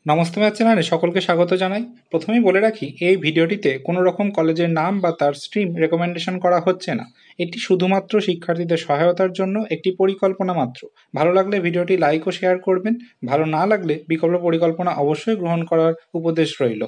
Namaste math চ্যানেলে সকলকে স্বাগত জানাই। প্রথমেই বলে রাখি, এই ভিডিওটিতে কোনো রকম কলেজের নাম বা তার স্ট্রিম রেকমেন্ডেশন করা হচ্ছে না। এটি শুধুমাত্র শিক্ষার্থীদের সহায়তার জন্য একটি পরিকল্পনা মাত্র। ভালো লাগলে ভিডিওটি লাইক ও শেয়ার করবেন, ভালো না লাগলে বিকল্প পরিকল্পনা অবশ্যই গ্রহণ করার উপদেশ রইল।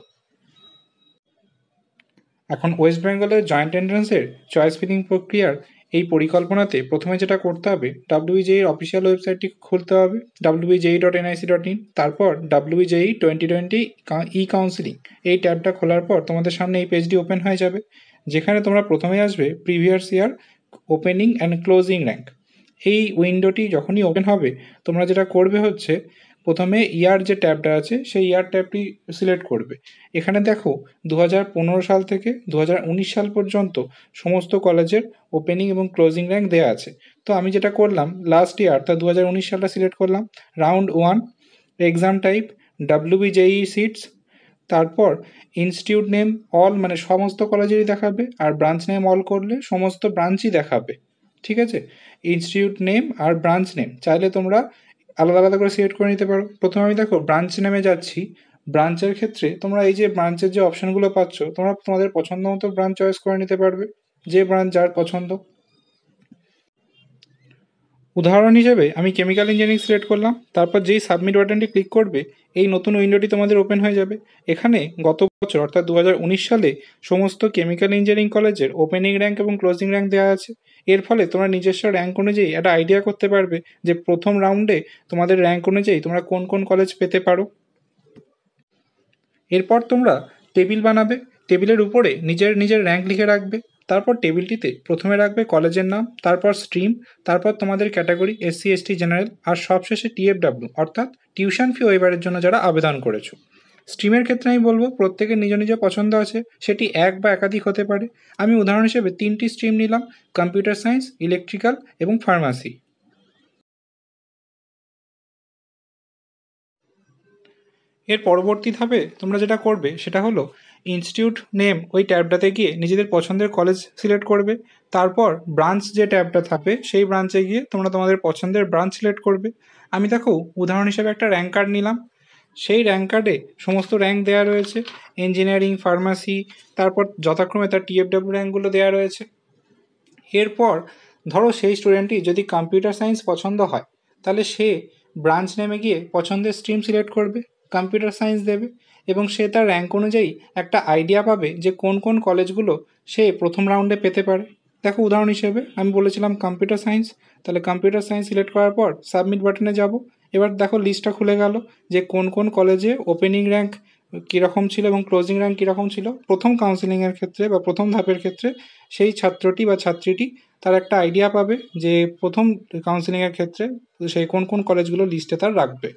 এখন ওয়েস্ট বেঙ্গলের জয়েন্ট এন্ট্রান্সের চয়েস ফিলিং প্রক্রিয়ার এই পরিকল্পনাতে প্রথমে যেটা করতে হবে, WBJEE অফিসিয়াল ওয়েবসাইটটি খুলতে হবে, wbje.nic.in। তারপর WBJEE 2020 ই কাউন্সিলিং এই ট্যাবটা খোলার পর তোমাদের সামনে এই পেজটি ওপেন হয়ে যাবে, যেখানে তোমরা প্রথমে আসবে previous year opening and closing rank. এই উইন্ডোটি যখনই ওপেন হবে, তোমরা যেটা করবে হচ্ছে প্রথমে ইয়ার যে ট্যাবটা আছে সেই ইয়ার ট্যাবটি সিলেক্ট করবে। এখানে দেখো 2015 সাল থেকে 2019 সাল পর্যন্ত সমস্ত কলেজের ওপেনিং এবং ক্লোজিং র্যাঙ্ক দেওয়া আছে। তো আমি যেটা করলাম, লাস্ট ইয়ার অর্থাৎ 2019 সালটা সিলেক্ট করলাম। Round 1, exam type WBJEE seats, তারপর ইনস্টিটিউট নেম অল, মানে সমস্ত কলেজেরই দেখাবে, আর ব্রাঞ্চ নেম অল করলে সমস্ত ব্রাঞ্চই দেখাবে। ঠিক আছে, ইনস্টিটিউট নেম আর ব্রাঞ্চ নেম চাইলে তোমরা আলাদা আলাদা করে সিলেক্ট করে নিতে পারো। প্রথমে আমি দেখো ব্রাঞ্চ নেমে যাচ্ছি। ব্রাঞ্চের ক্ষেত্রে তোমরা এই যে ব্রাঞ্চের যে অপশনগুলো পাচ্ছ, তোমরা তোমাদের পছন্দ মতো ব্রাঞ্চ চয়েস করে নিতে পারবে, যে ব্রাঞ্চ যার পছন্দ। উদাহরণ হিসেবে আমি কেমিক্যাল ইঞ্জিনিয়ারিং সিলেক্ট করলাম, তারপর যেই সাবমিট বাটনটি ক্লিক করবে এই নতুন উইন্ডোটি তোমাদের ওপেন হয়ে যাবে। এখানে গত বছর অর্থাৎ 2019 সালে সমস্ত কেমিক্যাল ইঞ্জিনিয়ারিং কলেজের ওপেনিং র্যাঙ্ক এবং ক্লোজিং র্যাঙ্ক দেওয়া আছে। এর ফলে তোমরা নিজস্ব র্যাঙ্ক অনুযায়ী একটা আইডিয়া করতে পারবে যে প্রথম রাউন্ডে তোমাদের র্যাঙ্ক অনুযায়ী তোমরা কোন কোন কলেজ পেতে পারো। এরপর তোমরা টেবিল বানাবে, টেবিলের উপরে নিজের নিজের র্যাঙ্ক লিখে রাখবে। তারপর টেবিলটিতে প্রথমে রাখবে কলেজের নাম, তারপর স্ট্রিম, তারপর তোমাদের ক্যাটাগরি SC ST জেনারেল, আর সবশেষে TFW অর্থাৎ টিউশন ফি ওয়েভারের জন্য যারা আবেদন করেছো। স্ট্রিমের ক্ষেত্রে আমি বলবো প্রত্যেকের নিজ নিজ পছন্দ আছে, সেটি এক বা একাধিক হতে পারে। আমি উদাহরণ হিসেবে 3টি স্ট্রিম নিলাম, কম্পিউটার সায়েন্স, ইলেকট্রিক্যাল এবং ফার্মাসি। এর পরবর্তী ধাপে তোমরা যেটা করবে সেটা হলো ইনস্টিটিউট নেম ওই ট্যাবটাতে গিয়ে নিজেদের পছন্দের কলেজ সিলেক্ট করবে। তারপর ব্রাঞ্চ যে ট্যাবটা থাকবে সেই ব্রাঞ্চে গিয়ে তোমরা তোমাদের পছন্দের ব্রাঞ্চ সিলেক্ট করবে। আমি দেখো উদাহরণ হিসেবে একটা র্যাঙ্ক কার্ড নিলাম। সেই র্যাঙ্ক কার্ডে সমস্ত র্যাঙ্ক দেওয়া রয়েছে, ইঞ্জিনিয়ারিং, ফার্মাসি, তারপর যথাক্রমে তার TFW র্যাঙ্কগুলো দেওয়া রয়েছে। এরপর ধরো সেই স্টুডেন্টটি যদি কম্পিউটার সায়েন্স পছন্দ হয়, তাহলে সে ব্রাঞ্চ নেমে গিয়ে পছন্দের স্ট্রিম সিলেক্ট করবে, কম্পিউটার সায়েন্স দেবে, এবং সে তার র্যাঙ্ক অনুযায়ী একটা আইডিয়া পাবে যে কোন কোন কলেজগুলো সে প্রথম রাউন্ডে পেতে পারে। দেখো উদাহরণ হিসেবে আমি বলেছিলাম কম্পিউটার সায়েন্স, তাহলে কম্পিউটার সায়েন্স সিলেক্ট করার পর সাবমিট বাটনে যাব। এবার দেখো লিস্টটা খুলে গেল যে কোন কোন কলেজে ওপেনিং র্যাঙ্ক কীরকম ছিল এবং ক্লোজিং র্যাঙ্ক কীরকম ছিল প্রথম কাউন্সিলিংয়ের ক্ষেত্রে বা প্রথম ধাপের ক্ষেত্রে। সেই ছাত্রটি বা ছাত্রীটি তার একটা আইডিয়া পাবে যে প্রথম কাউন্সিলিংয়ের ক্ষেত্রে সেই কোন কোন কলেজগুলো লিস্টে তার রাখবে।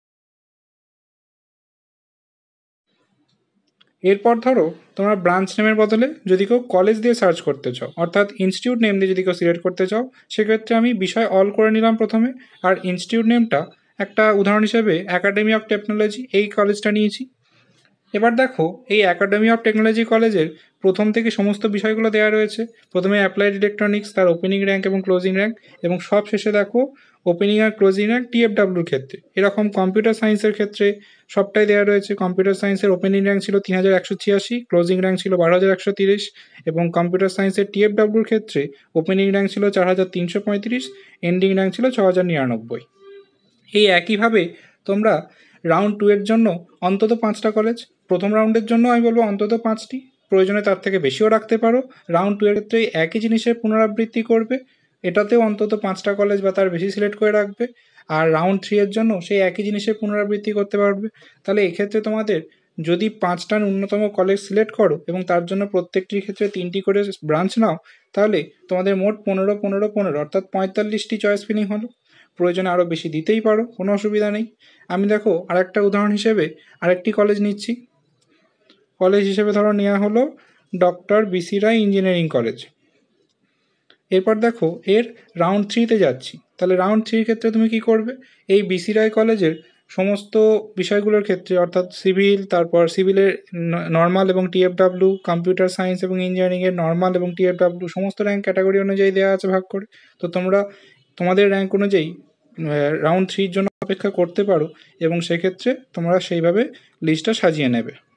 এরপর ধরো তোমরা ব্রাঞ্চ নেমের বদলে যদি কেউ কলেজ দিয়ে সার্চ করতে চাও, অর্থাৎ ইনস্টিটিউট নেম দিয়ে যদি কেউ সিলেক্ট করতে চাও, সেক্ষেত্রে আমি বিষয় অল করে নিলাম প্রথমে, আর ইনস্টিটিউট নেমটা একটা উদাহরণ হিসেবে একাডেমি অফ টেকনোলজি এই কলেজটা নিয়েছি। এবার দেখো এই একাডেমি অফ টেকনোলজি কলেজের প্রথম থেকে সমস্ত বিষয়গুলো দেওয়া রয়েছে। প্রথমে অ্যাপ্লাইড ইলেকট্রনিক্স, তার ওপেনিং র্যাঙ্ক এবং ক্লোজিং র্যাঙ্ক, এবং সব শেষে দেখো ওপেনিং আর ক্লোজিং র্যাঙ্ক TFWর ক্ষেত্রে। এরকম কম্পিউটার সায়েন্সের ক্ষেত্রে সবটাই দেওয়া রয়েছে। কম্পিউটার সায়েন্সের ওপেনিং র্যাঙ্ক ছিল 3186, ক্লোজিং র্যাঙ্ক ছিল 12130, এবং কম্পিউটার সায়েন্সের TFWর ক্ষেত্রে ওপেনিং র্যাঙ্ক ছিল 4335, এন্ডিং র্যাঙ্ক ছিল 6099। এই একইভাবে তোমরা রাউন্ড 2 এর জন্য অন্তত 5টা কলেজ, প্রথম রাউন্ডের জন্য আমি বলবো অন্তত 5টি, প্রয়োজনে তার থেকে বেশিও রাখতে পারো। রাউন্ড 2 এর ক্ষেত্রে একই জিনিসের পুনরাবৃত্তি করবে, এটাতেও অন্তত 5টা কলেজ বা তার বেশি সিলেক্ট করে রাখবে। আর রাউন্ড 3 এর জন্য সেই একই জিনিসের পুনরাবৃত্তি করতে পারবে। তাহলে এক্ষেত্রে তোমাদের যদি 5টা ন্যূনতম কলেজ সিলেক্ট করো এবং তার জন্য প্রত্যেকটির ক্ষেত্রে 3টি করে ব্রাঞ্চ নাও, তাহলে তোমাদের মোট 15 অর্থাৎ 45টি চয়েস ফিলিং হলো। প্রয়োজনে আরও বেশি দিতেই পারো, কোনো অসুবিধা নেই। আমি দেখো আরেকটা উদাহরণ হিসেবে আরেকটি কলেজ নিচ্ছি। কলেজ হিসেবে ধরো নেওয়া হলো doctor BC Roy engineering college. এরপর দেখো এর রাউন্ড 3তে যাচ্ছি, তাহলে রাউন্ড 3 ক্ষেত্রে তুমি কি করবে, এই BC রায় কলেজের সমস্ত বিষয়গুলোর ক্ষেত্রে অর্থাৎ সিভিল, তারপর সিভিলের নর্মাল এবং TFW, কম্পিউটার সায়েন্স এবং ইঞ্জিনিয়ারিংয়ের নর্মাল এবং TFW সমস্ত র্যাঙ্ক ক্যাটাগরি অনুযায়ী দেওয়া আছে ভাগ করে। তো তোমরা তোমাদের র্যাঙ্ক অনুযায়ী রাউন্ড 3 জন্য অপেক্ষা করতে পারো এবং সেক্ষেত্রে তোমরা সেইভাবে লিস্টটা সাজিয়ে নেবে।